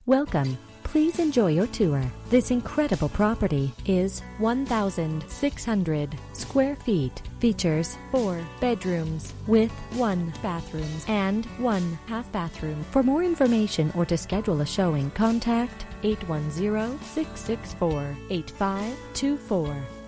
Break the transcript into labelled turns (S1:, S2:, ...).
S1: Welcome. Please enjoy your tour. This incredible property is 1,600 square feet. Features 4 bedrooms with 1 bathroom and 1 half bathroom. For more information or to schedule a showing, contact 810-664-8524.